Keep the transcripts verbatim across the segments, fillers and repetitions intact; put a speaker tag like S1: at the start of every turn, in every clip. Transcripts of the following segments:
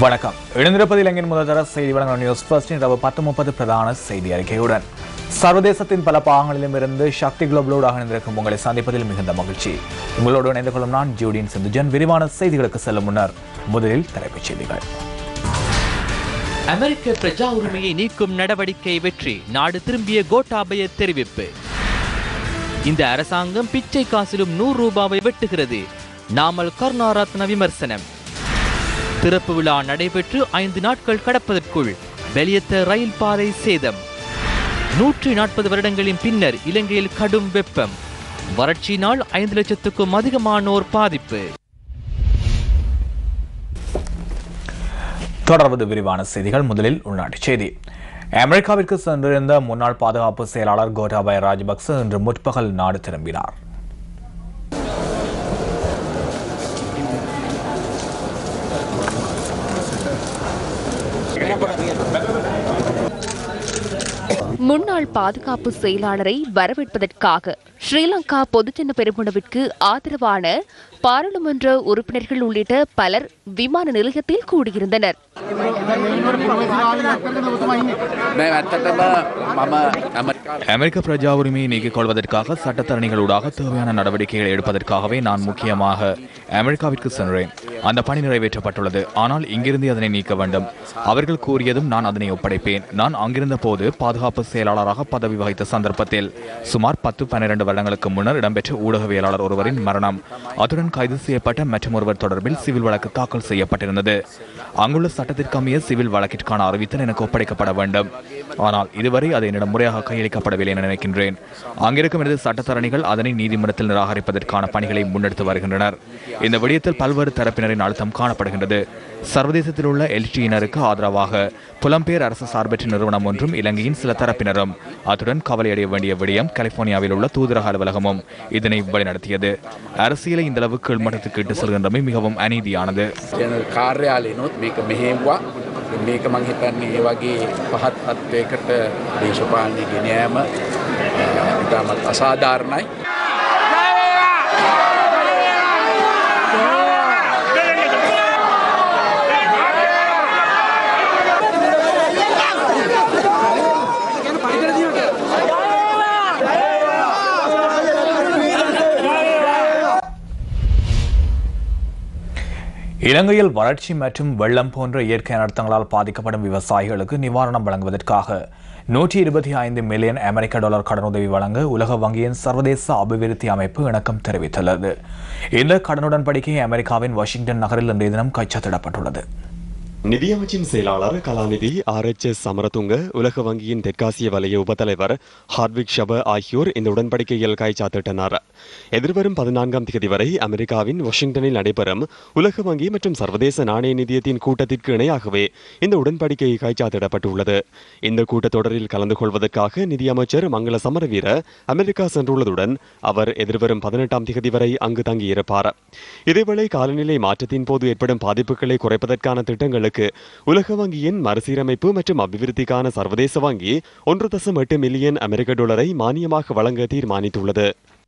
S1: வணக்கம். எழுந்திருப்பது இலங்கையின் முதல்தர செய்தி வழங்கும் நியூஸ் ஃபர்ஸ்ட் இரவு பத்து முப்பது பிரதான செய்தி அறிக்கையுடன் சர்வதேசத்தின் பல பாகங்களிலும் இருந்து சக்தி குளோபலோடு இணைந்திருக்கும் உங்களை சந்திப்பதில் மிகுந்த மகிழ்ச்சி. உங்களோடு இணைந்து கொள்ளும் நான் ஜூடின் சிந்துஜன். விரிவான செய்திகளுக்கு செல்லும் முன்னர் முதலில் தலைப்புச் செய்திகள்.
S2: அமெரிக்க பிரஜா உரிமையை நீக்கும் நடவடிக்கை வெற்றி, நாடு திரும்பிய கோட்டாபய தெரிவிப்பு. இந்த அரசாங்கம் பிச்சை காசிலும் நூறு ரூபாவை வெட்டுகிறது, நாமல் கருணாரத்ன விமர்சனம். திறப்பு விழா நடைபெற்று ஐந்து நாட்கள் கடப்பதற்குள் வெளியேற்ற ரயில் பாதை சேதம். நூற்றி நாற்பது வருடங்களின் பின்னர் இலங்கையில் கடும் வெப்பம், வறட்சியினால் ஐந்து லட்சத்துக்கும் அதிகமானோர் பாதிப்பு.
S1: தொடர்வது விரிவான செய்திகள். முதலில் உள்நாட்டுச் செய்தி. அமெரிக்காவிற்கு சென்றிருந்த முன்னாள் பாதுகாப்பு செயலாளர் கோட்டாபய ராஜபக்ச இன்று முற்பகல் நாடு திரும்பினார்.
S3: முன்னாள் பாதுகாப்பு செயலாளரை வரவேற்பதற்காக ஸ்ரீலங்கா பொதுஜன பெரமுனவிற்கு ஆதரவான பாராளுமன்ற உறுப்பினர்கள் உள்ளிட்ட பலர் விமான நிலையத்தில் கூடியிருந்தனர்.
S1: அமெரிக்க பிரஜா உரிமையை நீக்கிக் கொள்வதற்காக சட்டத்தரணிகளூடாக தேவையான நடவடிக்கைகளை எடுப்பதற்காகவே நான் முக்கியமாக அமெரிக்காவிற்கு சென்றேன். அந்த பணி நிறைவேற்றப்பட்டுள்ளது. ஆனால் இங்கிருந்து அதனை நீக்க வேண்டும். அவர்கள் கூறியதும் நான் அதனை ஒப்படைப்பேன். நான் அங்கிருந்த போது பாதுகாப்பு செயலாளராக பதவி வகித்த சந்தர்ப்பத்தில் சுமார் பத்து பன்னிரண்டு வருடங்களுக்கு முன்னர் இடம்பெற்ற ஊடகவியலாளர் ஒருவரின் மரணம், அத்துடன் கைது செய்யப்பட்ட மற்றும் ஒருவர் தொடர்பில் சிவில் வழக்கு தாக்கல் செய்யப்பட்டிருந்தது. அங்குள்ள சட்டத்திற்கமைய சிவில் வழக்கிற்கான அறிவித்தல் எனக்கு ஒப்படைக்கப்பட வேண்டும். ஆனால் இதுவரை அது என்னிடம் முறையாக கையளிக்கப்படவில்லை என நினைக்கின்றேன். அங்கிருக்கும் எனது சட்டத்தரணிகள் அதனை நீதிமன்றத்தில் நிராகரிப்பதற்கான பணிகளை முன்னெடுத்து வருகின்றனர். இந்த விடயத்தில் பல்வேறு தரப்பினரின் அழுத்தம் காணப்படுகின்றது. சர்வதேசத்தில் உள்ள எல்டியினருக்கு ஆதரவாக புலம்பெயர் அரசு சார்பற்ற நிறுவனம் ஒன்றும் இலங்கையின் சில தரப்பினரும் அத்துடன் கவலையடைய வேண்டிய விடயம் கலிபோர்னியாவில் உள்ள தூதரக அலுவலகமும் இதனை வழிநடத்தியது. அரசியலை இந்த அளவு கீழ்மட்டத்துக்கு இட்டு செல்கின்றமை மிகவும் அநீதியானது.
S4: මේක මං හිතන්නේ ඒ වගේ පහත් තත්වයකට දේශපාලනය ගෙන යාම ඉතාමත් අසාධාරණයි.
S1: இலங்கையில் வறட்சி மற்றும் வெள்ளம் போன்ற இயற்கை அனர்த்தங்களால் பாதிக்கப்படும் விவசாயிகளுக்கு நிவாரணம் வழங்குவதற்காக நூற்றி இருபத்தி ஐந்து மில்லியன் அமெரிக்க டாலர் கடனுதவி வழங்க உலக வங்கியின் சர்வதேச அபிவிருத்தி அமைப்பு இணக்கம் தெரிவித்துள்ளது. இந்த கடனுடன்படிக்கை அமெரிக்காவின் வாஷிங்டன் நகரில் இன்றைய தினம் கைச்சாத்திடப்பட்டுள்ளது.
S5: நிதியமைச்சின் செயலாளர் கலாநிதி ஆர் எச் எஸ் சமரதுங்க, உலக வங்கியின் தெற்காசிய வலய உபத்தலைவர் ஹார்விக் ஷப ஆகியோர் இந்த உடன்படிக்கையில் கைச்சாத்திட்டனர். எதிர்வரும் பதினான்காம் தேதி வரை அமெரிக்காவின் வாஷிங்டனில் நடைபெறும் உலக வங்கி மற்றும் சர்வதேச நாணய நிதியத்தின் கூட்டத்திற்கு இணையாகவே இந்த உடன்படிக்கை கைச்சாத்திடப்பட்டுள்ளது. இந்த கூட்டத்தொடரில் கலந்து கொள்வதற்காக நிதியமைச்சர் மங்கள சமரவீர அமெரிக்கா சென்றுள்ளதுடன் அவர் எதிர்வரும் பதினெட்டாம் தேதி வரை அங்கு தங்கியிருப்பார். இதேவேளை காலநிலை மாற்றத்தின் போது ஏற்படும் பாதிப்புகளை குறைப்பதற்கான திட்டங்களுக்கு உலக வங்கியின் மறுசீரமைப்பு மற்றும் அபிவிருத்திக்கான சர்வதேச வங்கி ஒன்று தசம் எட்டு மில்லியன் அமெரிக்க டாலரை மானியமாக வழங்க தீர்மானித்துள்ளது.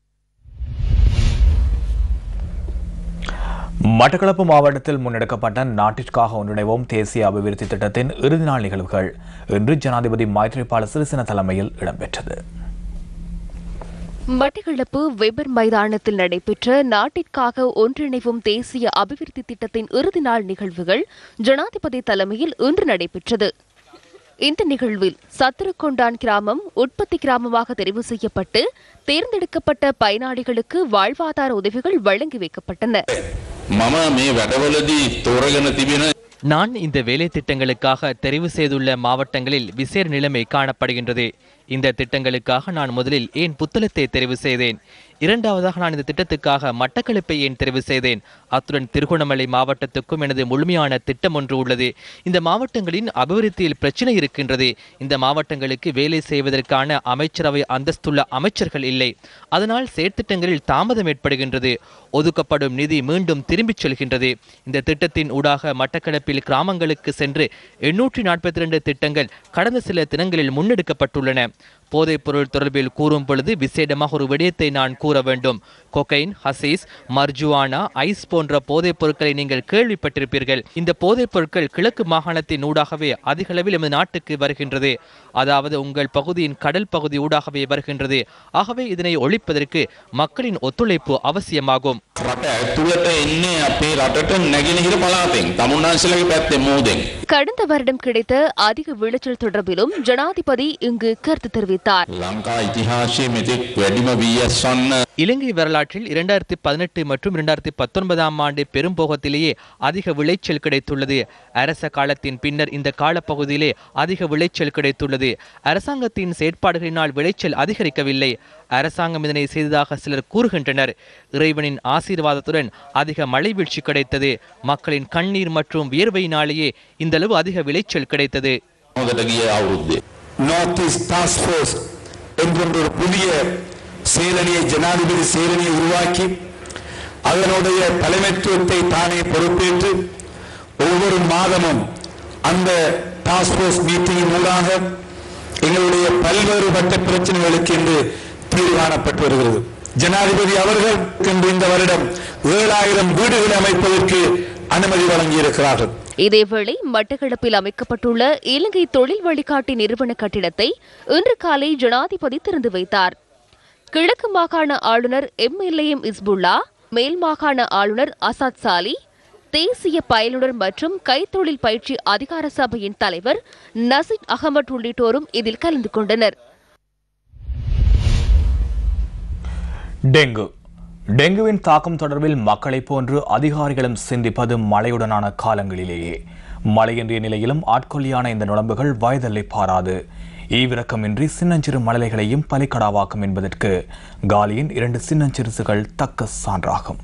S1: மட்டக்களப்பு மாவட்டத்தில் முன்னெடுக்கப்பட்ட நாட்டிற்காக ஒன்றிணைவோம் தேசிய அபிவிருத்தி திட்டத்தின் இறுதி நாள் நிகழ்வுகள் இன்று ஜனாதிபதி மைத்ரிபால சிறிசேன தலைமையில் இடம்பெற்றது.
S3: மட்டக்களப்பு வெபர் மைதானத்தில் நடைபெற்ற நாட்டிற்காக ஒன்றிணைவும் தேசிய அபிவிருத்தி திட்டத்தின் இறுதி நாள் நிகழ்வுகள் ஜனாதிபதி தலைமையில் இன்று நடைபெற்றது. இந்த நிகழ்வில் சத்திரக்கொண்டான் கிராமம் உற்பத்தி கிராமமாக தெரிவு செய்யப்பட்டு தேர்ந்தெடுக்கப்பட்ட பயனாளிகளுக்கு வாழ்வாதார உதவிகள் வழங்கி வைக்கப்பட்டன.
S2: நான் இந்த வேலை திட்டங்களுக்காக தெரிவு செய்துள்ள மாவட்டங்களில் விசேட நிலைமை காணப்படுகின்றது. இந்த திட்டங்களுக்காக நான் முதலில் ஏன் புத்தளத்தை தெரிவு செய்தேன், இரண்டாவதாக நான் இந்த திட்டத்துக்காக மட்டக்களப்பை ஏன் தெரிவு செய்தேன். அத்துடன் திருகோணமலை மாவட்டத்துக்கும் எனது முழுமையான திட்டம் ஒன்று உள்ளது. இந்த மாவட்டங்களின் அபிவிருத்தியில் பிரச்சனை இருக்கின்றது. இந்த மாவட்டங்களுக்கு வேலை செய்வதற்கான அமைச்சரவை அந்தஸ்துள்ள அமைச்சர்கள் இல்லை. அதனால் செயற்திட்டங்களில் தாமதம் ஏற்படுகின்றது. ஒதுக்கப்படும் நிதி மீண்டும் திரும்பிச் செல்கின்றது. இந்த திட்டத்தின் ஊடாக மட்டக்களப்பில் கிராமங்களுக்கு சென்று எண்ணூற்றி நாற்பத்தி இரண்டு திட்டங்கள் கடந்த சில தினங்களில் முன்னெடுக்கப்பட்டுள்ளன. போதைப் பொருள் தொடர்பில் கூறும் பொழுது விசேடமாக ஒரு விடயத்தை நான் கூற வேண்டும். கொகைன், ஹசீஸ், மர்ஜுவானா, ஐஸ் போன்ற போதைப் பொருட்களை நீங்கள் கேள்விப்பட்டிருப்பீர்கள். இந்த போதைப் பொருட்கள் கிழக்கு மாகாணத்தின் ஊடாகவே அதிக அளவில் எமது நாட்டுக்கு வருகின்றது. அதாவது உங்கள் பகுதியின் கடல் பகுதி ஊடாகவே வருகின்றது. ஆகவே இதனை ஒழிப்பதற்கு மக்களின் ஒத்துழைப்பு அவசியமாகும்.
S3: கடந்த வருடம் கிடைத்த அதிக விளைச்சல் தொடர்பிலும் ஜனாதிபதி இங்கு கருத்து தெரிவித்தார்.
S2: இலங்கை வரலாற்றில் இரண்டாயிரத்தி பதினெட்டு மற்றும் இரண்டாயிரத்தி பத்தொன்பதாம் ஆண்டு பெரும்போகத்திலேயே அதிக விளைச்சல் கிடைத்துள்ளது. அரச காலத்தின் பின்னர் இந்த காலப்பகுதியிலே அதிக விளைச்சல் கிடைத்துள்ளது. அரசாங்கத்தின் செயற்பாடுகளினால் விளைச்சல் அதிகரிக்கவில்லை. அரசாங்கம் இதனை செய்ததாக சிலர் கூறுகின்றனர். இறைவனின் ஆசீர்வாதத்துடன் அதிக மழை வீழ்ச்சி கிடைத்தது. மக்களின் கண்ணீர் மற்றும் வியர்வையினாலேயே இந்த அளவு அதிக விளைச்சல் கிடைத்தது.
S6: புதிய செயலணியை ஜனாதிபதி செயலணியை உருவாக்கி அதனுடைய தலைமைத்துவத்தை தானே பொறுப்பேற்று ஒவ்வொரு மாதமும் அந்த டாஸ்க் போர்ஸ் மீட்டிங்கின் மூலமாக எங்களுடைய பல்வேறுபட்ட பிரச்சனைகளுக்கு என்று தீர்வு காணப்பட்டு வருகிறது. ஜனாதிபதி அவர்கள் இந்த வருடம் ஏழாயிரம் வீடுகளை அமைப்பதற்கு அனுமதி வழங்கியிருக்கிறார்கள்.
S3: இதேவேளை மட்டக்களப்பில் அமைக்கப்பட்டுள்ள இலங்கை தொழில் வழிகாட்டி நிறுவன கட்டிடத்தை இன்று காலை ஜனாதிபதி திறந்து வைத்தார். கிழக்கு மாகாண ஆளுநர் M L A M Hizbullah, மேல் மாகாண ஆளுநர் அசாத் சாலி, தேசிய பயிலுனர் மற்றும் கைத்தொழில் பயிற்சி அதிகார சபையின் தலைவர் நசீத் அகமட் உள்ளிட்டோரும் இதில் கலந்து கொண்டனர்.
S1: டெங்கு டெங்குவின் தாக்கம் தொடர்பில் மக்களை போன்று அதிகாரிகளும் சிந்திப்பது மழையுடனான காலங்களிலேயே. மழையின்றிய நிலையிலும் ஆட்கொல்லியான இந்த நுழம்புகள் வயதல்லை பாராது. ஈவிரக்கமின்றி சின்னஞ்சிறு மழலைகளையும் பலிக்கடாவாக்கும் என்பதற்கு காலியின் இரண்டு சின்னஞ்சிறுசுகள் தக்க சான்றாகும்.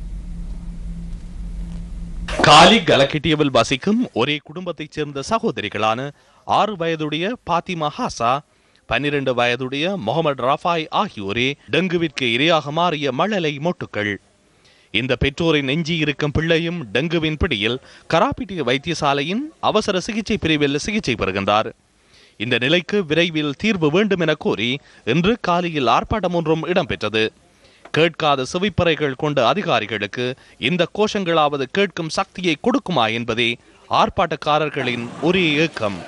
S1: காலி கலக்கிட்டியவில் வசிக்கும் ஒரே குடும்பத்தைச் சேர்ந்த சகோதரிகளான ஆறு வயதுடைய பாத்திமா ஹாசா, பன்னிரண்டு வயதுடைய முகமது ரஃபாய் ஆகியோரே டெங்குவிற்கு இரையாக மாறிய மழலை மொட்டுக்கள். இந்த பெற்றோரின் நெஞ்சி இருக்கும் பிள்ளையும் டெங்குவின் பிடியில் கராப்பிட்டிய வைத்தியசாலையின் அவசர சிகிச்சை பிரிவில் சிகிச்சை பெறுகின்றார். இந்த நிலைக்கு விரைவில் தீர்வு வேண்டும் என கோரி இன்று காலையில் ஆர்ப்பாட்டம் ஒன்றும் இடம்பெற்றது. கேட்காத செவிப்பறைகள் கொண்ட அதிகாரிகளுக்கு இந்த கோஷங்களாவது கேட்கும் சக்தியை கொடுக்குமா என்பதே ஆர்ப்பாட்டக்காரர்களின் ஒரே ஏக்கம்.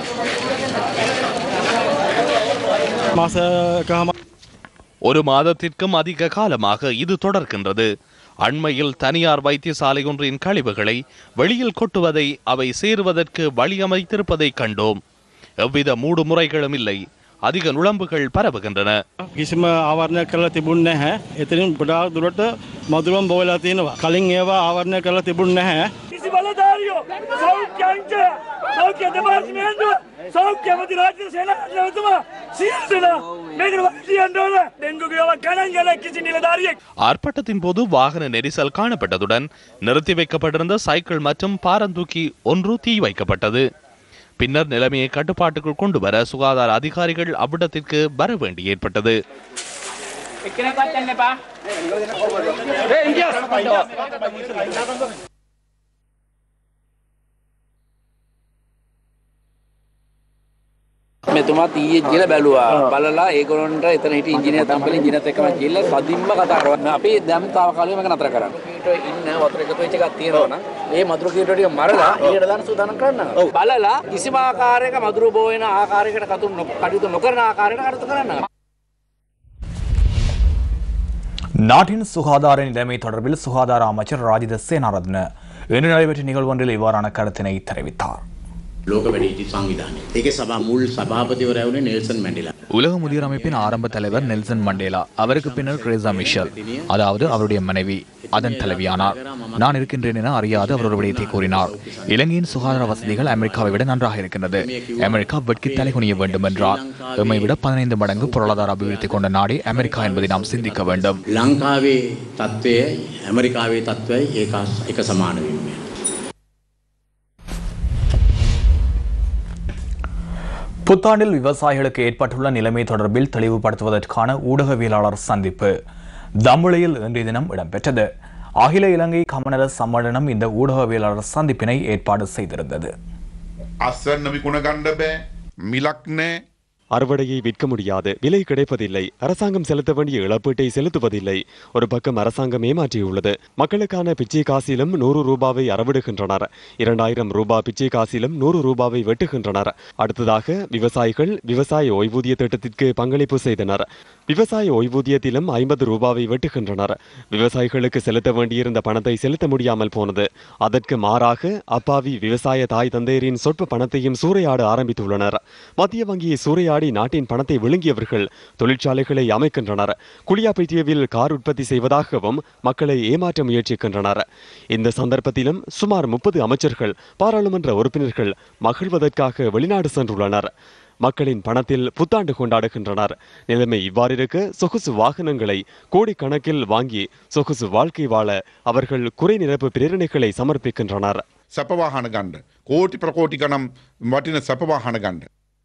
S1: ஒரு மாதத்திற்கும் அதிக காலமாக இது தொடர்கின்றது. அண்மையில் தனியார் வைத்தியசாலை ஒன்றின் கழிவுகளை வெளியில் கொட்டுவதை அவை சேருவதற்கு வழி அமைத்திருப்பதை கண்டோம். எவ்வித மூடு முறைகளும் இல்லை. அதிக நுழம்புகள் பரவுகின்றன.
S7: කිසිම ආවරණයක් කරලා තිබුණේ නැහැ. එතනින් ගොඩාක් දුරට මදුරම් බෝවලා තියෙනවා. කලින් ඒවා ආවරණය කරලා තිබුණේ නැහැ.
S8: කිසි බලධාරියෝ සෞඛ්‍ය සෞඛ්‍ය දෙපාර්තමේන්තුව සෞඛ්‍ය මන්ත්‍රී රාජ්‍ය සේනාධිපතිතුමා සියලුම මේකට වගකියන්න ඕන. ඩෙන්ගුගේ ඒවා ගණන් ගන්න කිසි නිලධාරියෙක්.
S1: ஆர்ப்பாட்டத்தின் போது வாகன நெரிசல் காணப்பட்டதுடன் நிறுத்தி வைக்கப்பட்டிருந்த சைக்கிள் மற்றும் பாரந்தூக்கி ஒன்று தீ வைக்கப்பட்டது. பின்னர் நிலைமையை கட்டுப்பாட்டுக்குள் கொண்டு வர சுகாதார அதிகாரிகள் அவ்விடத்திற்கு வர வேண்டி ஏற்பட்டது.
S4: මෙතුමා ඊයේ ගිහලා බැලුවා. බලලා ඒගොල්ලන්ට එතන හිටි ඉංජිනේර තම්පලේ ඉංජිනේරත් එක්කම ගිහලා සදින්ම කතා කරා. අපි දැන් තාවකාලිකව මේක නතර කරන්න. ඉන්න වතුර එකතු වෙච්ච එකක් තියෙනවා නම් ඒ මදුරු කීට ටික මරලා ඊට දාන සූදානම් කරන්න. බලලා කිසිම ආකාරයක මදුරු බෝ වෙන ආකාරයකට කටයුතු නොකරන ආකාරයකට කටයුතු කරන්න.
S1: நாட்டின் சுகாதார நிலைமை தொடர்பில் சுகாதார அமைச்சர் ராஜித சேனாரத்ன இன்று நடைபெற்ற நிகழ்வு ஒன்றில் இவ்வாறான கருத்தினை தெரிவித்தார். உலக முதியோர் அமைப்பின் ஆரம்ப தலைவர் நெல்சன் மண்டேலா, அவருக்கு பின்னர் கிரேசா மிஷல், அதாவது அவருடைய மனைவி, அதன் தலைவியானார். நான் இருக்கின்றேன் என அறியாது அவர் ஒரு விடயத்தை கூறினார். இலங்கையின் சுகாதார வசதிகள் அமெரிக்காவை விட நன்றாக இருக்கின்றது. அமெரிக்கா வெட்கி தலைகுனிய வேண்டும் என்றார். எம்மை விட பதினைந்து மடங்கு பொருளாதார அபிவிருத்தி கொண்ட நாடே அமெரிக்கா என்பதை நாம் சிந்திக்க வேண்டும்.
S9: லங்காவே தத்துவ அமெரிக்காவே தத்துவ ஏக சமான.
S1: புத்தாண்டில் விவசாயிகளுக்கு ஏற்பட்டுள்ள நிலைமை தொடர்பில் தெளிவுபடுத்துவதற்கான ஊடகவியலாளர் சந்திப்பு தம்புளையில் இன்றைய தினம் இடம்பெற்றது. அகில இலங்கை கமநல சம்மேளனம் இந்த ஊடகவியலாளர் சந்திப்பினை ஏற்பாடு செய்திருந்தது.
S10: අස්සන්න විකුණ ගන්න බෑ මිලක් නෑ
S5: அறுவடையை விற்க முடியாது, விலை கிடைப்பதில்லை, அரசாங்கம் செலுத்த வேண்டிய இழப்பீட்டை செலுத்துவதில்லை. ஒரு பக்கம் அரசாங்கம் ஏமாற்றியுள்ளது. மக்களுக்கான பிச்சை காசிலும் நூறு ரூபாவை அறவிடுகின்றனர். இரண்டாயிரம் ரூபாய் பிச்சை காசிலும் நூறு ரூபாவை வெட்டுகின்றனர். அடுத்ததாக விவசாயிகள் விவசாய ஓய்வூதிய திட்டத்திற்கு பங்களிப்பு செய்தனர். விவசாய ஓய்வூதியத்திலும் ஐம்பது ரூபாவை வெட்டுகின்றனர். விவசாயிகளுக்கு செலுத்த வேண்டியிருந்த பணத்தை செலுத்த முடியாமல் போனது. அதற்கு மாறாக அப்பாவி விவசாய தாய் தந்தையரின் சொற்ப பணத்தையும் சூறையாட ஆரம்பித்துள்ளனர். மத்திய வங்கியை சூறையாடி நாட்டின் பணத்தை விழுங்கியவர்கள் தொழிற்சாலைகளை அமைக்கின்றனர். குளியாப்பேட்டியவில் கார் உற்பத்தி செய்வதாகவும் மக்களை ஏமாற்ற முயற்சிக்கின்றனர். இந்த சந்தர்ப்பத்திலும் சுமார் முப்பது அமைச்சர்கள் பாராளுமன்ற உறுப்பினர்கள் மகிழ்வதற்காக வெளிநாடு சென்றுள்ளனர். மக்களின் பணத்தில் புத்தாண்டு கொண்டாடுகின்றனர். நிலைமை இவ்வாறிருக்க சொகுசு வாகனங்களை கோடிக்கணக்கில் வாங்கி சொகுசு வாழ்க்கை வாழ அவர்கள் குறை நிரப்பு பிரேரணைகளை சமர்ப்பிக்கின்றனர்.
S10: சப்பவாகன கண்ட கோட்டி பிரகோட்டி கணம் வட்டின சப்பவாகன கண்ட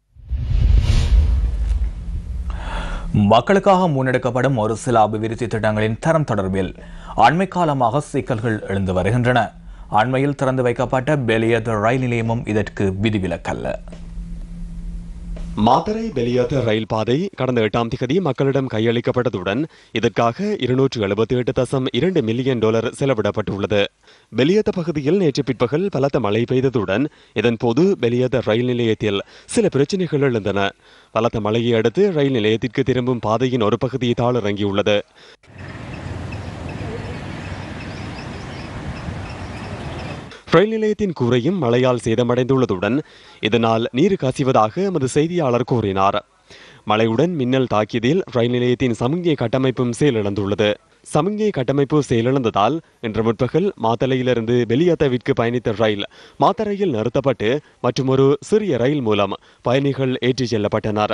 S1: மக்களுக்காக முன்னெடுக்கப்படும் ஒரு சில அபிவிருத்தி திட்டங்களின் தரம் தொடர்பில் அண்மை காலமாக சிக்கல்கள் எழுந்து வருகின்றன. அண்மையில் திறந்து வைக்கப்பட்ட பெலியத் ரயில் நிலையமும் இதற்கு விதிவிலக்கல்ல.
S5: மாத்தறை பெலியத் ரயில் பாதை கடந்த எட்டாம் திகதி மக்களிடம் கையளிக்கப்பட்டதுடன் இதற்காக இருநூற்று எழுபத்தி எட்டு தசம் இரண்டு மில்லியன் டாலர் செலவிடப்பட்டுள்ளது. பெலியத் பகுதியில் நேற்று பிற்பகல் பலத்த மழை பெய்ததுடன் இதன்போது பெலியத் ரயில் நிலையத்தில் சில பிரச்சினைகள் எழுந்தன. பலத்த மழையை அடுத்து ரயில் நிலையத்திற்கு திரும்பும் பாதையின் ஒரு பகுதி தாளிறங்கியுள்ளது. ரயில் நிலையத்தின் கூரையும் மழையால் சேதமடைந்துள்ளதுடன் இதனால் நீர் கசிவதாக எமது செய்தியாளர் கூறினார். மழையுடன் மின்னல் தாக்கியதில் ரயில் நிலையத்தின் சமிக்ஞை கட்டமைப்பும் செயலிழந்துள்ளது. சமிக்ஞை கட்டமைப்பு செயலிழந்ததால் இன்று முற்பகல் மாத்தளையிலிருந்து பெலியத்தவிற்கு பயணித்த ரயில் மாத்தறையில் நிறுத்தப்பட்டு மற்றும் ஒரு சிறிய ரயில் மூலம் பயணிகள் ஏற்றிச் செல்லப்பட்டனர்.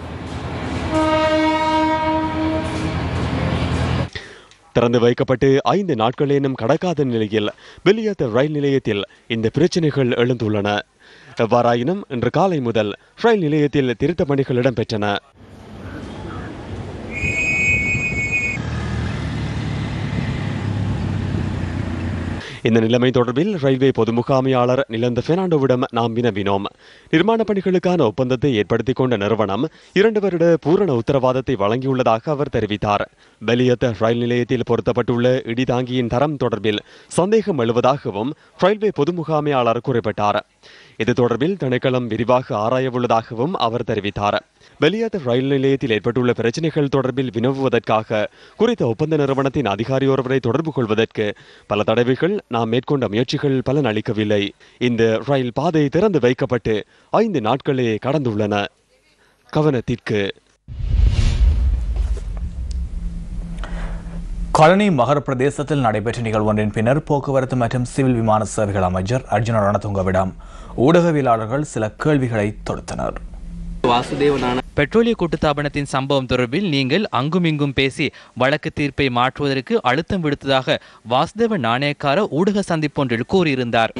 S5: திறந்து வைக்கப்பட்டு ஐந்து நாட்களேனும் கடக்காத நிலையில் பெலியத் ரயில் நிலையத்தில் இந்த பிரச்சினைகள் எழுந்துள்ளன. எவ்வாறாயினும் இன்று காலை முதல் ரயில் நிலையத்தில் திருத்த பணிகள் இடம்பெற்றன. இந்த நிலைமை தொடர்பில் ரயில்வே பொது முகாமையாளர் நிலந்த பெர்னாண்டோவிடம் நாம் வினவினோம். நிர்மாண பணிகளுக்கான ஒப்பந்தத்தை ஏற்படுத்திக் கொண்ட நிறுவனம் இரண்டு வருட பூரண உத்தரவாதத்தை வழங்கியுள்ளதாக அவர் தெரிவித்தார். பெலியத் ரயில் நிலையத்தில் பொருத்தப்பட்டுள்ள இடிதாங்கியின் தரம் தொடர்பில் சந்தேகம் எழுவதாகவும் ரயில்வே பொது முகாமையாளர் குறிப்பிட்டார். இது தொடர்பில் திணைக்களம் விரிவாக ஆராயவுள்ளதாகவும் அவர் தெரிவித்தார். பெலியத் ரயில் நிலையத்தில் ஏற்பட்டுள்ள பிரச்சினைகள் தொடர்பில் வினவுவதற்காக குறித்த ஒப்பந்த நிறுவனத்தின் அதிகாரி ஒருவரை தொடர்பு கொள்வதற்கு பல தடவைகள் நாம் மேற்கொண்ட முயற்சிகள் பலன் அளிக்கவில்லை. இந்த ரயில் பாதை திறந்து வைக்கப்பட்டு ஐந்து நாட்களே கடந்துள்ளன. கவனத்திற்கு
S1: கழனி மகர பிரதேசத்தில் நடைபெற்ற நிகழ்வொன்றின் பின்னர் போக்குவரத்து மற்றும் சிவில் விமான சேவைகள் அமைச்சர் அர்ஜுன ரணதுங்கவிடம் ஊடகவியலாளர்கள் சில கேள்விகளை தொடுத்தனர்.
S2: பெட்ரோலிய கூட்டுத்தாபனத்தின் சம்பவம் தொடர்பில் நீங்கள் அங்குமிங்கும் பேசி வழக்கு தீர்ப்பை மாற்றுவதற்கு அழுத்தம் விடுத்ததாக வாசுதேவ நாணயக்கார ஊடக சந்திப்பொன்றில் கூறியிருந்தார்.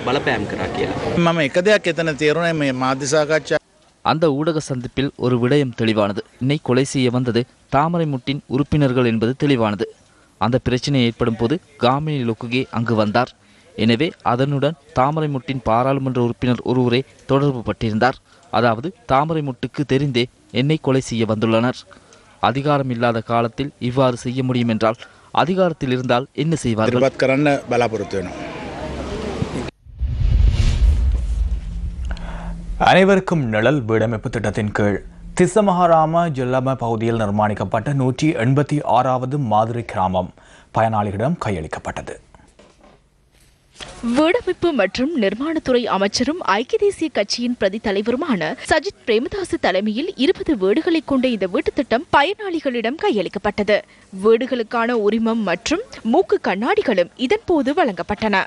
S11: அந்த ஊடக சந்திப்பில் ஒரு விடயம் தெளிவானது. என்னை கொலை செய்ய வந்தது தாமரை முட்டின் உறுப்பினர்கள் என்பது தெளிவானது. அந்த பிரச்சனை ஏற்படும் போது காமினி லொக்குகே அங்கு வந்தார். எனவே அதனுடன் தாமரை முட்டின் பாராளுமன்ற உறுப்பினர் ஒருவரே தொடர்பு பட்டிருந்தார். அதாவது தாமரை முட்டுக்கு தெரிந்தே என்னை கொலை செய்ய வந்துள்ளனர். அதிகாரம் இல்லாத காலத்தில் இவ்வாறு செய்ய முடியும் என்றால் அதிகாரத்தில் இருந்தால் என்ன செய்வார்கள்?
S1: அனைவருக்கும் நிழல் வீடமைப்பு திட்டத்தின் கீழ் திசமஹாராம ஜெல்லம பகுதியில் நிர்மாணிக்கப்பட்ட நூற்றி எண்பத்தி ஆறாவது மாதிரி கிராமம் பயனாளிகளிடம் கையளிக்கப்பட்டது.
S12: வீடமைப்பு மற்றும் நிர்மாணத்துறை அமைச்சரும் ஐக்கிய தேசிய கட்சியின் பிரதி தலைவருமான சஜித் பிரேமதாச தலைமையில் இருபது வீடுகளை கொண்ட இந்த வீட்டுத் திட்டம் பயனாளிகளிடம் கையளிக்கப்பட்டது. வீடுகளுக்கான உரிமம் மற்றும் மூக்கு கண்ணாடிகளும் இதன்போது வழங்கப்பட்டன.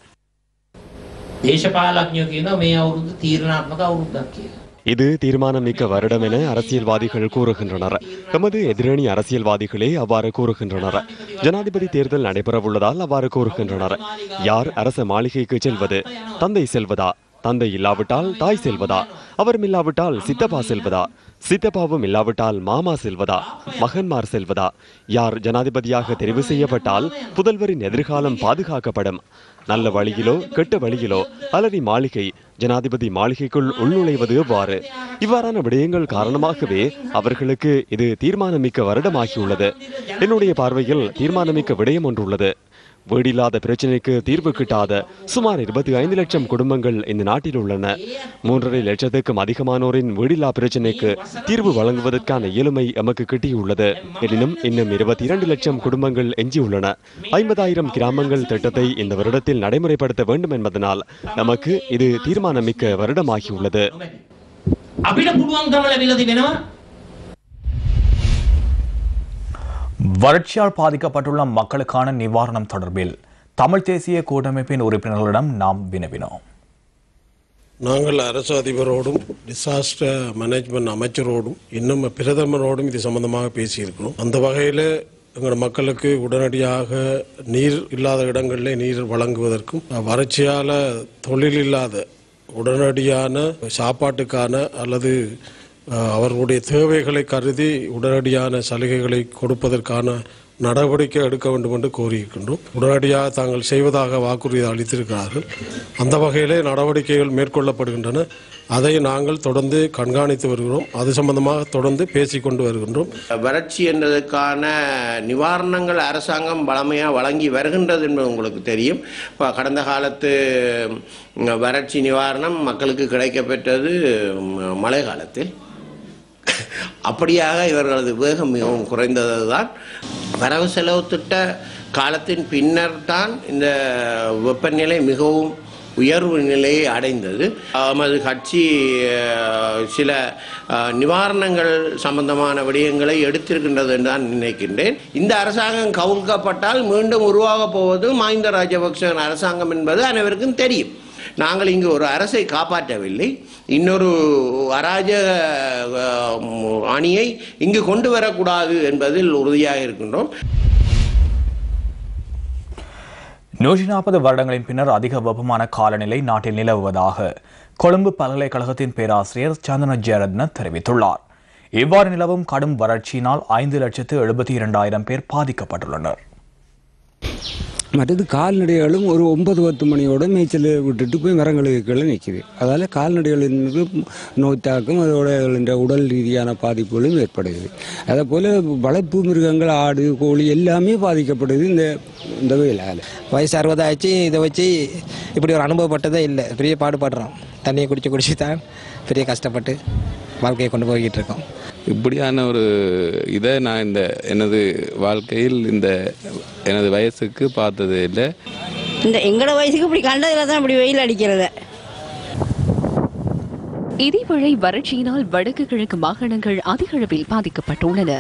S5: இது தீர்மானம் மிக்க வருடம் என அரசியல்வாதிகள் கூறுகின்றனர். எமது எதிரணி அரசியல்வாதிகளே அவ்வாறு கூறுகின்றனர். ஜனாதிபதி தேர்தல் நடைபெறவுள்ளதால் அவ்வாறு கூறுகின்றனர். யார் அரச மாளிகைக்கு செல்வது? தந்தை செல்வதா? தந்தை இல்லாவிட்டால் தாய் செல்வதா? அவரும் இல்லாவிட்டால் சித்தப்பா செல்வதா? சித்தப்பாவும் இல்லாவிட்டால் மாமா செல்வதா? மகன்மார் செல்வதா? யார் ஜனாதிபதியாக தெரிவு செய்யப்பட்டால் புதல்வரின் எதிர்காலம் பாதுகாக்கப்படும். நல்ல வழியிலோ கெட்ட வழியிலோ அலரி மாளிகை ஜனாதிபதி மாளிகைக்குள் உள்நுழைவது எவ்வாறு? இவ்வாறான விடயங்கள் காரணமாகவே அவர்களுக்கு இது தீர்மானமிக்க வருடமாகியுள்ளது. என்னுடைய பார்வையில் தீர்மானமிக்க விடயம் ஒன்றுள்ளது. வீடில்லாத பிரச்சினைக்கு தீர்வு கிட்டாத சுமார் இருபத்தி ஐந்து லட்சம் குடும்பங்கள் இந்த நாட்டில் உள்ளன. மூன்றரை லட்சத்துக்கும் அதிகமானோரின் வீடில்லா பிரச்சினைக்கு தீர்வு வழங்குவதற்கான இயலுமை எமக்கு கிட்டியுள்ளது. எனினும் இன்னும் இருபத்தி இரண்டு லட்சம் குடும்பங்கள் எஞ்சியுள்ளன. ஐம்பதாயிரம் கிராமங்கள் திட்டத்தை இந்த வருடத்தில் நடைமுறைப்படுத்த வேண்டும் என்பதனால் நமக்கு இது தீர்மானமிக்க வருடமாகியுள்ளது.
S1: வறட்சியால் பாதிக்கப்பட்டுள்ள மக்களுக்கான நிவாரணம் தொடர்பில் தமிழ் தேசிய கூட்டமைப்பின் உறுப்பினர்களிடம் நாம் வினவினோம்.
S13: நாங்கள் அரசு அதிபரோடும் டிசாஸ்டர் மேனேஜ்மெண்ட் அமைச்சரோடும் இன்னும் பிரதமரோடும் இது சம்பந்தமாக பேசியிருக்கிறோம். அந்த வகையில் எங்களோட மக்களுக்கு உடனடியாக நீர் இல்லாத இடங்களில் நீர் வழங்குவதற்கும் வறட்சியால் தொழில் இல்லாத உடனடியான சாப்பாட்டுக்கான அல்லது அவர்களுடைய தேவைகளை கருதி உடனடியான சலுகைகளை கொடுப்பதற்கான நடவடிக்கை எடுக்க வேண்டும் என்று கோரியிருக்கின்றோம். உடனடியாக தாங்கள் செய்வதாக வாக்குறுதி அளித்திருக்கிறார்கள். அந்த வகையிலே நடவடிக்கைகள் மேற்கொள்ளப்படுகின்றன. அதை நாங்கள் தொடர்ந்து கண்காணித்து வருகிறோம். அது சம்பந்தமாக தொடர்ந்து பேசிக்கொண்டு வருகின்றோம்.
S14: வறட்சி என்பதற்கான நிவாரணங்கள் அரசாங்கம் பலமையாக வழங்கி வருகின்றது என்பது உங்களுக்கு தெரியும். இப்போ கடந்த காலத்து வறட்சி நிவாரணம் மக்களுக்கு கிடைக்கப்பெற்றது மழை காலத்தில். அப்படியாக இவர்களது வேகம் மிகவும் குறைந்தது தான். வரவு செலவு திட்ட காலத்தின் பின்னர் தான் இந்த வெப்பநிலை மிகவும் உயர்வு நிலையை அடைந்தது. நமது கட்சி சில நிவாரணங்கள் சம்பந்தமான விடயங்களை எடுத்திருக்கின்றது என்று நான் நினைக்கின்றேன். இந்த அரசாங்கம் கவுழ்க்கப்பட்டால் மீண்டும் உருவாகப் போவது மஹிந்த ராஜபக்ச அரசாங்கம் என்பது அனைவருக்கும் தெரியும். நாங்கள் இங்கு ஒரு அரசை காப்பாற்றவில்லை, இன்னொரு அராஜக அணியை இங்கு கொண்டு வரக்கூடாது என்பதில் உறுதியாக இருக்கின்றோம்.
S1: நூற்றி நாற்பது வருடங்களின் பின்னர் அதிக வெப்பமான காலநிலை நாட்டில் நிலவுவதாக கொழும்பு பல்கலைக்கழகத்தின் பேராசிரியர் சந்தன ஜெயரத்ன தெரிவித்துள்ளார். இவ்வாறு நிலவும் கடும் வறட்சியினால் ஐந்து லட்சத்து எழுபத்தி இரண்டாயிரம் பேர் பாதிக்கப்பட்டுள்ளனர்.
S15: மற்றது கால்நடைகளும் ஒரு ஒன்பது பத்து மணியோட மேய்ச்சல் விட்டுட்டு போய் மரங்களுக்கு நிற்கிது. அதால் கால்நடைகளுக்கு நோய் தாக்கம், அதோட உடல் ரீதியான பாதிப்புகளும் ஏற்படுகிறது. அதே போல் வளர்ப்பு மிருகங்கள் ஆடு கோழி எல்லாமே பாதிக்கப்படுது இந்த இந்த வெயிலால்.
S16: வயசு அறுபதாச்சு, இதை வச்சு இப்படி ஒரு அனுபவப்பட்டதே இல்லை. பெரிய பாடுபடுறோம். தண்ணியை குடிச்சு குடிச்சு தான் பெரிய கஷ்டப்பட்டு வாழ்க்கையை கொண்டு போய்கிட்டு இருக்கோம்.
S17: இப்படியான ஒரு இதை நான் இந்த எனது வாழ்க்கையில் இந்த எனது வயசுக்கு பார்த்தது இல்லை.
S18: இந்த எங்களோட வயசுக்கு இப்படி கண்டதில் தான் இப்படி வெயில் அடிக்கிறது.
S3: இதேவேளை வறட்சியினால் வடக்கு கிழக்கு மாகாணங்கள் அதிக அளவில் பாதிக்கப்பட்டுள்ளன.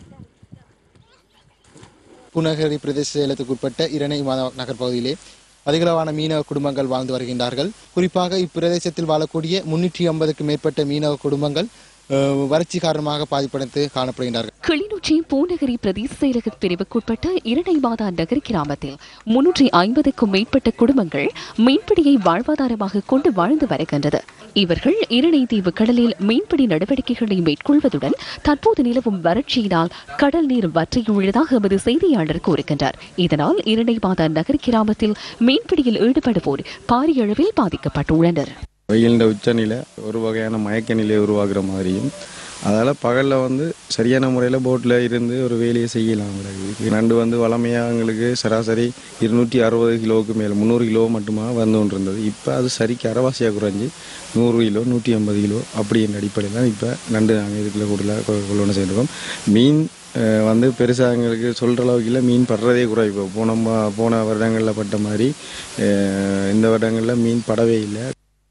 S19: புனகரி பிரதேச செயலத்துக்கு உட்பட்ட இரணை நகர்பகுதியிலே அதிகளவான மீனவ குடும்பங்கள் வாழ்ந்து வருகின்றார்கள். குறிப்பாக இப்பிரதேசத்தில் வாழக்கூடிய முன்னூற்றி ஐம்பதுக்கு மேற்பட்ட மீனவ குடும்பங்கள் வறட்சி காரணமாக பாதிப்படைந்து காணப்படுகின்றார்கள்.
S3: கிளிநொச்சி பூநகரி பிரதேச செயலக பிரிவுக்குட்பட்ட இரணைமாதா நகர் கிராமத்தில் முன்னூற்றி ஐம்பதுக்கும் மேற்பட்ட குடும்பங்கள் மீன்பிடியை வாழ்வாதாரமாக கொண்டு வாழ்ந்து வருகின்றது. இவர்கள் இரணை தீவு கடலில் மீன்பிடி நடவடிக்கைகளை மேற்கொள்வதுடன் தற்போது நிலவும் வறட்சியினால் கடல் நீர் வற்றியுள்ளதாக எமது செய்தியாளர் கூறுகின்றார். இதனால் இரணைமாதா நகர் கிராமத்தில் மீன்பிடியில் ஈடுபடுவோர் பாரிய அளவில் பாதிக்கப்பட்டுள்ளனர்.
S20: வெயிலின் உச்சநிலை ஒரு வகையான மயக்க நிலை உருவாகிற மாதிரியும், அதால் பகலில் வந்து சரியான முறையில் போட்டில் இருந்து ஒரு வேலையை செய்யலாம். நண்டு வந்து வளமையாக எங்களுக்கு சராசரி இருநூற்றி அறுபது கிலோவுக்கு மேலே முந்நூறு கிலோ மட்டுமா வந்து கொண்டு இருந்தது. இப்போ அது சரிக்கு அரைவாசியாக குறைஞ்சி நூறு கிலோ நூற்றி ஐம்பது கிலோ அப்படின்ற அடிப்படையில் தான் இப்போ நண்டு நாங்கள் இதுக்குள்ள கூடுதலாக கொள்ளணும் செய்திருக்கோம். மீன் வந்து பெருசாக எங்களுக்கு சொல்கிற அளவுக்கு இல்லை, மீன் படுறதே குறைவு. போன போன வருடங்களில் பட்ட மாதிரி இந்த வருடங்களில் மீன் படவே இல்லை.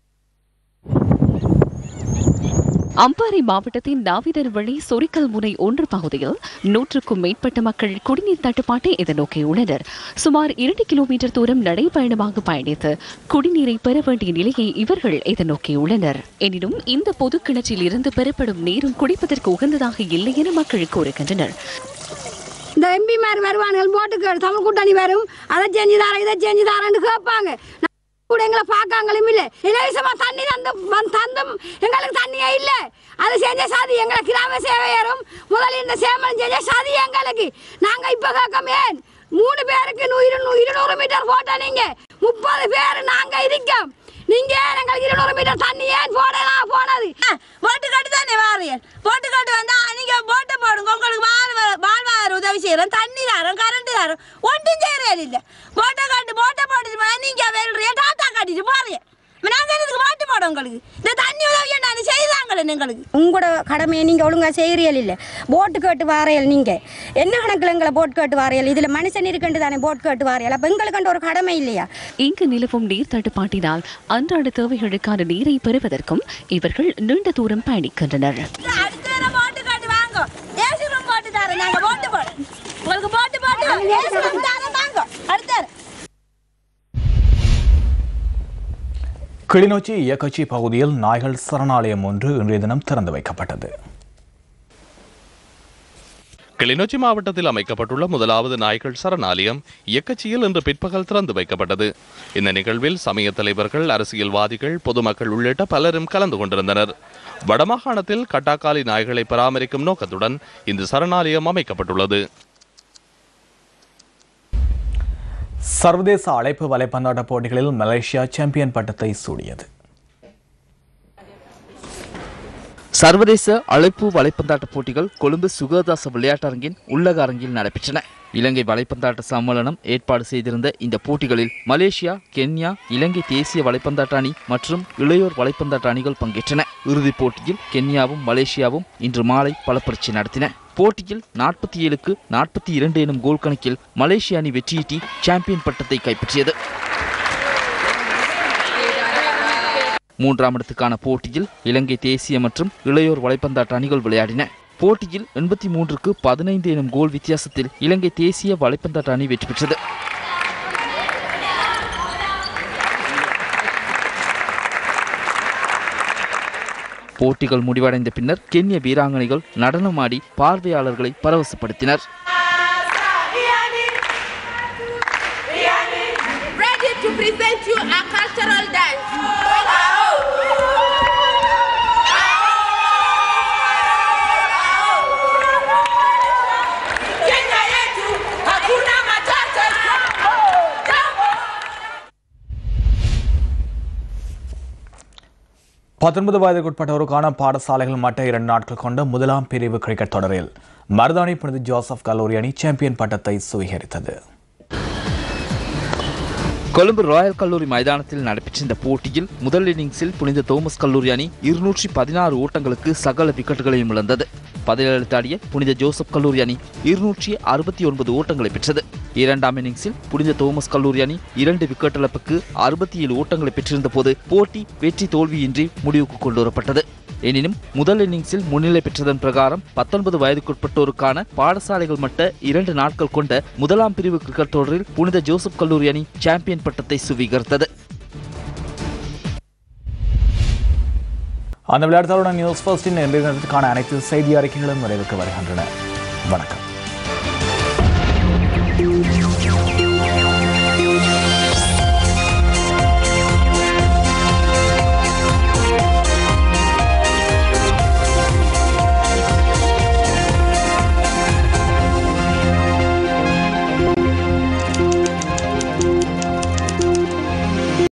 S3: அம்பாறை மாவட்டத்தின் நாவிதர் வழி சொரிக்கல் முனை ஒன்று பகுதியில் நூற்றுக்கும் மேற்பட்ட மக்கள் குடிநீர் தட்டுப்பாட்டை எதிர்நோக்கியுள்ளனர். சுமார் இரண்டு கிலோமீட்டர் தூரம் நடைபயணமாக பயணித்து குடிநீரை பெற வேண்டிய நிலையை இவர்கள் எதிர்நோக்கியுள்ளனர். எனினும் இந்த பொது கிணற்றில் இருந்து பெறப்படும் நீரும் குடிப்பதற்கு உகந்ததாக இல்லை என மக்கள் கூறுகின்றனர்.
S21: இந்த எம்பிமார் வருவார்கள், போட்டுக்கு தமிழ் கூட்டணி வரும், அதை செஞ்சுதார இதை செஞ்சுதாரன்னு கேட்பாங்க. கூட எங்களை பார்க்காங்களும் இல்லை. இலவசமா தண்ணி தந்து தந்தும் எங்களுக்கு தண்ணியே இல்லை. அது செஞ்ச சாதி எங்களை கிராம சேவையரும் முதலில் இந்த சேமலம் செஞ்ச சாதி எங்களுக்கு. நாங்க இப்ப கேட்கமே மூணு பேருக்கு இருநூறு மீட்டர் போட்டோம். நீங்க முப்பது பேர் நாங்க இருக்கோம். நீங்க எங்களுக்கு இருநூறு மீட்டர் தண்ணி ஏன் போடலாம் போனது போட்டு கட்டு தானே வாரியல் போட்டு கட்டு வந்தா நீங்க போட்டை போடுங்க உங்களுக்கு வாழ்வாதார உதவி செய்யறோம் தண்ணி தரோம் கரண்ட் தரோம் ஒன்றும் செய்யறது இல்லை போட்டை கட்டு போட்டை போட்டுட்டு போனா நீங்க வெல்றிய டாட்டா கட்டிட்டு போறீங்க நாங்க இதுக்கு மாட்டு போட உங்களுக்கு இந்த தண்ணி உதவி என்ன செய்தாங்களே எங்களுக்கு உங்களோட கடமையை நீங்க ஒழுங்கா செய்யறியல் இல்ல போட்டு கேட்டு வாரையல் நீங்க என்ன கணக்குல எங்களை போட்டு கேட்டு வாரையல் இதுல மனுஷன் இருக்குன்னு தானே போட்டு கேட்டு வாரையல் அப்ப எங்களுக்கு ஒரு கடமை இல்லையா
S3: இங்கு நிலவும் நீர் தட்டுப்பாட்டினால் அன்றாட தேவைகளுக்கான நீரை பெறுவதற்கும் இவர்கள் நீண்ட தூரம் பயணிக்கின்றனர்.
S1: கிளிநொச்சி இயக்கச்சி பகுதியில் நாய்கள் சரணாலயம் ஒன்று இன்றைய தினம் திறந்து வைக்கப்பட்டது.
S6: கிளிநொச்சி மாவட்டத்தில் அமைக்கப்பட்டுள்ள முதலாவது நாய்கள் சரணாலயம் இயக்கச்சியில் இன்று பிற்பகல் திறந்து வைக்கப்பட்டது. இந்த நிகழ்வில் சமய தலைவர்கள், அரசியல்வாதிகள், பொதுமக்கள் உள்ளிட்ட பலரும் கலந்து கொண்டிருந்தனர். வடமாகாணத்தில் கட்டாக்காலி நாய்களை பராமரிக்கும் நோக்கத்துடன் இந்த சரணாலயம் அமைக்கப்பட்டுள்ளது.
S1: சர்வதேச அழைப்பு வலைப்பந்தாட்ட போட்டிகளில் மலேசியா சாம்பியன் பட்டத்தை சூடியது.
S11: சர்வதேச அழைப்பு வலைப்பந்தாட்ட போட்டிகள் கொழும்பு சுகதாச விளையாட்டரங்கின் உள்ளக அரங்கில் நடைபெற்றன. இலங்கை வலைப்பந்தாட்ட சம்மேளனம் ஏற்பாடு செய்திருந்த இந்த போட்டிகளில் மலேசியா, கென்யா, இலங்கை தேசிய வலைப்பந்தாட்ட அணி மற்றும் இளையோர் வலைப்பந்தாட்ட அணிகள் பங்கேற்றன. இறுதிப் போட்டியில் கென்யாவும் மலேசியாவும் இன்று மாலை பலப்பரீட்சை நடத்தின. போட்டியில் நாற்பத்தி ஏழுக்கு நாற்பத்தி இரண்டு எனும் கோல் கணக்கில் மலேசிய அணி வெற்றியீட்டி சாம்பியன் பட்டத்தை கைப்பற்றியது. மூன்றாம் இடத்துக்கான போட்டியில் இலங்கை தேசிய மற்றும் இளையோர் வலைப்பந்தாட்ட அணிகள் விளையாடின. போட்டியில் எண்பத்தி மூன்றுக்கு பதினைந்து எனும் கோல் வித்தியாசத்தில் இலங்கை தேசிய வலைப்பந்தாட்ட அணி வெற்றி பெற்றது. போட்டிகள் முடிவடைந்த பின்னர் கென்ய வீராங்கனைகள் நடனமாடி பார்வையாளர்களை பரவசப்படுத்தினர்.
S1: பத்தொன்பது வயதுக்குட்பட்டோருக்கான பாடசாலைகள் மட்ட இரண்டு நாட்கள் கொண்ட முதலாம் பிரிவு கிரிக்கெட் தொடரில் மருதாணி புனித ஜோசப் கல்லூரி அணி சாம்பியன் பட்டத்தை சுவீகரித்தது.
S11: கொழும்பு ராயல் கல்லூரி மைதானத்தில் நடைபெற்ற இந்த போட்டியில் முதல் இன்னிங்ஸில் புனித தோமஸ் கல்லூரி அணி இருநூற்றி பதினாறு ஓட்டங்களுக்கு சகல விக்கெட்டுகளையும் இழந்தது. பதினேழு தாடிய புனித ஜோசப் கல்லூரி அணி இருநூற்றி அறுபத்தி ஒன்பது ஓட்டங்களை பெற்றது. இரண்டாம் இன்னிங்ஸில் புனித தோமஸ் கல்லூரி அணி இரண்டு விக்கெட் இழப்புக்கு அறுபத்தி ஏழு ஓட்டங்களை பெற்றிருந்த போது போட்டி வெற்றி தோல்வியின்றி முடிவுக்கு கொண்டுவரப்பட்டது. எனினும் முதல் இன்னிங்ஸில் முன்னிலை பெற்றதன் பிரகாரம் பத்தொன்பது வயதுக்குட்பட்டோருக்கான பாடசாலைகள் மட்ட இரண்டு நாட்கள் கொண்ட முதலாம் பிரிவு கிரிக்கெட் தொடரில் புனித ஜோசப் கல்லூரி அணி சாம்பியன் பட்டத்தை சுவீகரித்தது.
S1: அந்த விளையாட்டுடன் நியூஸ் ஃபர்ஸ்டின் இன்றைய தினத்திற்கான அனைத்து செய்தி அறிக்கைகளும் நிறைவுக்கு வருகின்றன. வணக்கம்.